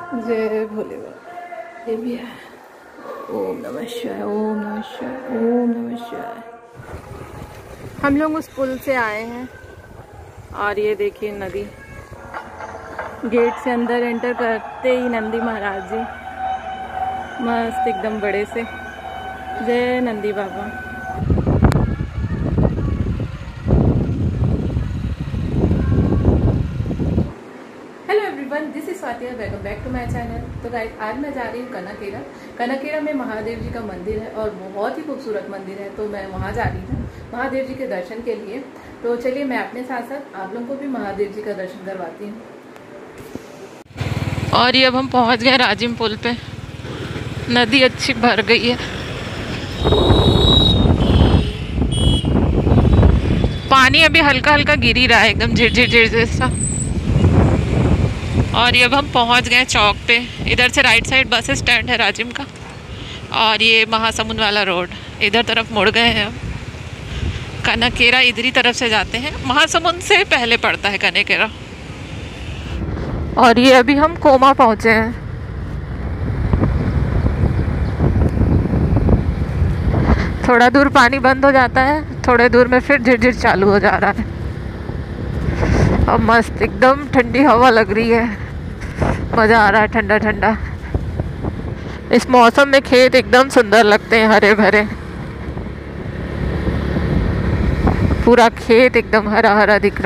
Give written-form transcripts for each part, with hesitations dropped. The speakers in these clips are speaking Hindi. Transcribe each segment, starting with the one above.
जय भोले बाबा। ये भी है। ओम नमः शिवाय, ओम नमः शिवाय, ओम नमः शिवाय। हम लोग उस पुल से आए हैं और ये देखिए नदी। गेट से अंदर एंटर करते ही नंदी महाराज जी मस्त एकदम बड़े से। जय Nandi Baba. This is Swati, welcome back to my channel. तो गाइस आज मैं जा रही हूँ कनकेरा। कनकेरा में महादेव जी का मंदिर है और बहुत ही खूबसूरत मंदिर है, तो मैं वहाँ जा रही हूँ महादेव जी के दर्शन के लिए। तो चलिए मैं अपने साथ साथ आप लोगों को भी महादेव जी का दर्शन करवाती हूँ। और ये अब हम पहुँच गए राजिम पुल पे। नदी अच्छी भर गई है, पानी अभी हल्का हल्का गिर ही रहा है, एकदम झिरझिर झिरझिर जैसा। और ये अब हम पहुंच गए चौक पे। इधर से राइट साइड बस स्टैंड है राजिम का, और ये महासमुंद वाला रोड इधर तरफ मुड़ गए हैं। अब कनकेरा इधरी तरफ से जाते हैं, महासमुंद से पहले पड़ता है कनकेरा। और ये अभी हम कोमा पहुंचे हैं। थोड़ा दूर पानी बंद हो जाता है, थोड़े दूर में फिर झिरझिर चालू हो जा रहा है। और मस्त एकदम ठंडी हवा लग रही है, मज़ा आ रहा है ठंडा ठंडा। इस मौसम में खेत एकदम सुंदर लगते हैं, हरे भरे। पूरा खेत एकदम हरा हरा दिख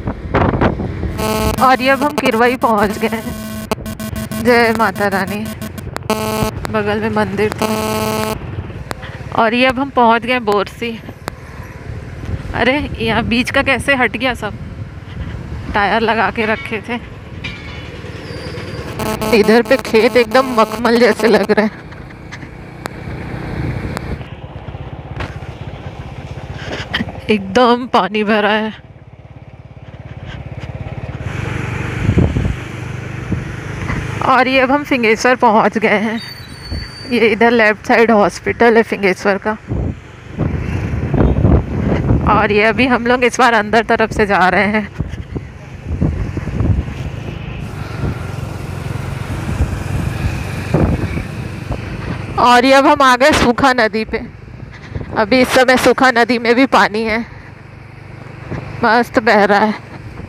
रहा। और ये अब हम किरवई पहुंच गए हैं। जय माता रानी। बगल में मंदिर था। और ये अब हम पहुंच गए बोरसी। अरे यहाँ बीच का कैसे हट गया सब, टायर लगा के रखे थे। इधर पे खेत एकदम मखमल जैसे लग रहे हैं। एकदम पानी भरा है। और ये अब हम फिंगेश्वर पहुंच गए हैं। ये इधर लेफ्ट साइड हॉस्पिटल है फिंगेश्वर का। और ये अभी हम लोग इस बार अंदर तरफ से जा रहे हैं। और ये अब हम आ गए सूखा नदी पे। अभी इस समय सूखा नदी में भी पानी है, मस्त बह रहा है।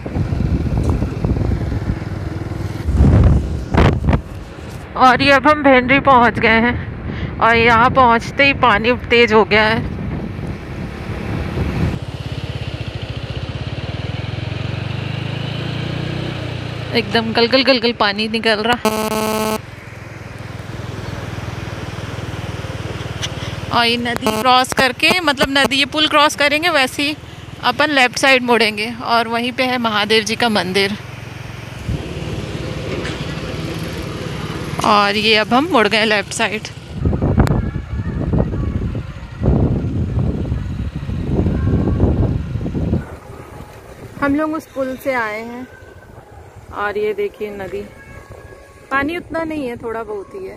और ये अब हम भेंडरी पहुंच गए हैं, और यहाँ पहुंचते ही पानी तेज हो गया है। एकदम गलगल गलगल पानी निकल रहा। और ये नदी क्रॉस करके, मतलब नदी ये पुल क्रॉस करेंगे, वैसे ही अपन लेफ्ट साइड मुड़ेंगे और वहीं पे है महादेव जी का मंदिर। और ये अब हम मुड़ गए लेफ्ट साइड। हम लोग उस पुल से आए हैं और ये देखिए नदी। पानी उतना नहीं है, थोड़ा बहुत ही है।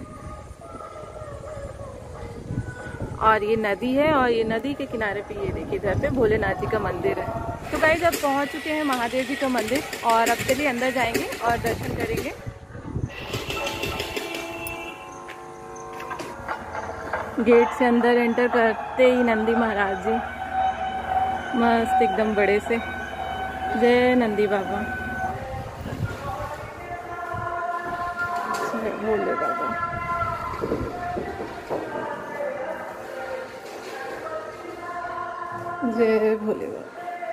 और ये नदी है, और ये नदी के किनारे पे ये देखिए इधर पे भोलेनाथ जी का मंदिर है। तो गाइस अब पहुंच चुके हैं महादेव जी का मंदिर, और अब चलिए अंदर जाएंगे और दर्शन करेंगे। गेट से अंदर एंटर करते ही नंदी महाराज जी मस्त एकदम बड़े से। जय नंदी बाबा। जय भोले बाबा। जय भोले बाबा।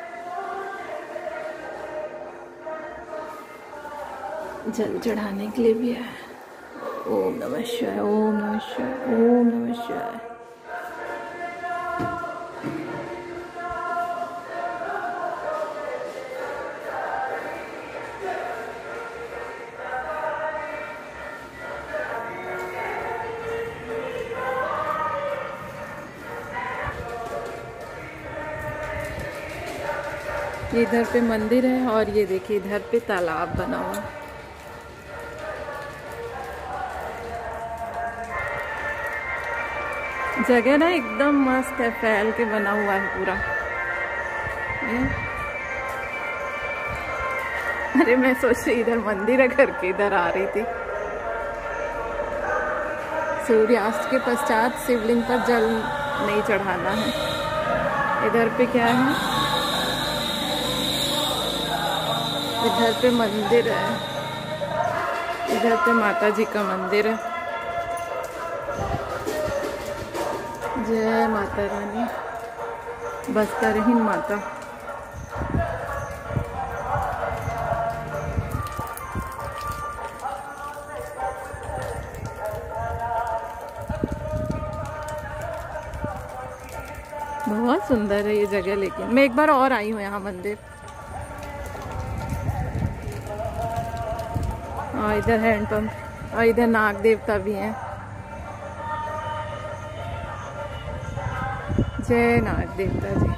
जल चढ़ाने के लिए भी है। ओम नमः शिवाय, ओम नमः शिवाय, ओम नमः शिवाय। इधर पे मंदिर है, और ये देखिए इधर पे तालाब बना हुआ। जगह ना एकदम मस्त है, फैल के बना हुआ है पूरा। अरे मैं सोच रही इधर मंदिर है करके इधर आ रही थी। सूर्यास्त के पश्चात शिवलिंग पर जल नहीं चढ़ाना है। इधर पे क्या है, इधर पे मंदिर है, इधर पे माता जी का मंदिर है। जय माता रानी, बस्तरहीन माता। बहुत सुंदर है ये जगह, लेकिन मैं एक बार और आई हूँ यहाँ मंदिर। और इधर हैंडपंप और इधर नाग देवता भी हैं। जय नाग देवता जी।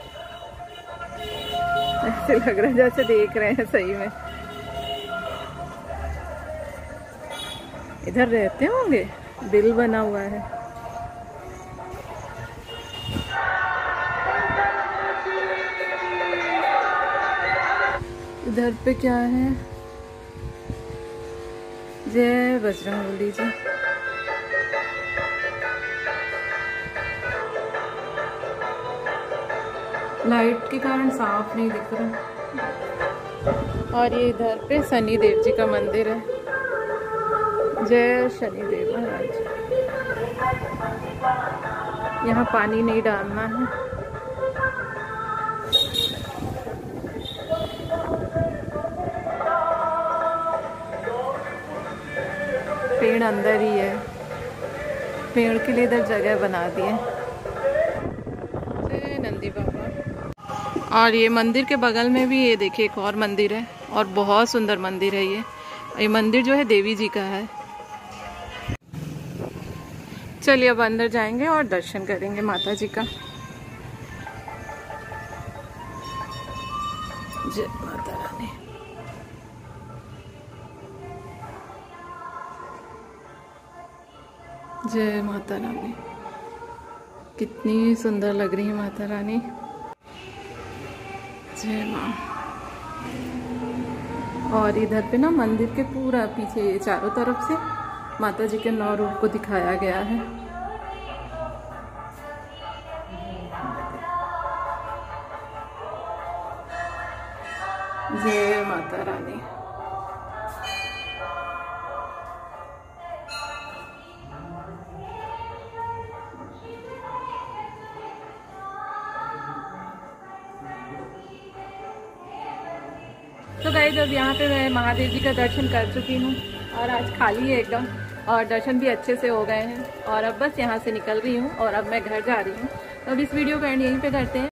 ऐसे लग रहा है जैसे देख रहे हैं सही में। इधर रहते होंगे, दिल बना हुआ है। इधर पे क्या है, जय बजरंगबली जी। लाइट के कारण साफ नहीं दिख रहा। और ये इधर पे शनि देव जी का मंदिर है। जय शनि देव महाराज। यहाँ पानी नहीं डालना है। पेड़ अंदर ही है, पेड़ के लिए इधर जगह बना दी है। जय नंदी बाबा। और ये मंदिर के बगल में भी ये देखिए एक और मंदिर है, और बहुत सुंदर मंदिर है ये मंदिर जो है देवी जी का है। चलिए अब अंदर जाएंगे और दर्शन करेंगे माता जी का। जय माता रानी। जय माता रानी। कितनी सुंदर लग रही है माता रानी। जय माँ। और इधर पे ना मंदिर के पूरा पीछे चारों तरफ से माता जी के 9 रूप को दिखाया गया है। जय माता रानी। तो गाइस अब यहाँ पे मैं महादेव जी का दर्शन कर चुकी हूँ, और आज खाली है एकदम, और दर्शन भी अच्छे से हो गए हैं। और अब बस यहाँ से निकल रही हूँ और अब मैं घर जा रही हूँ। तो अब इस वीडियो का एंड यहीं पे करते हैं।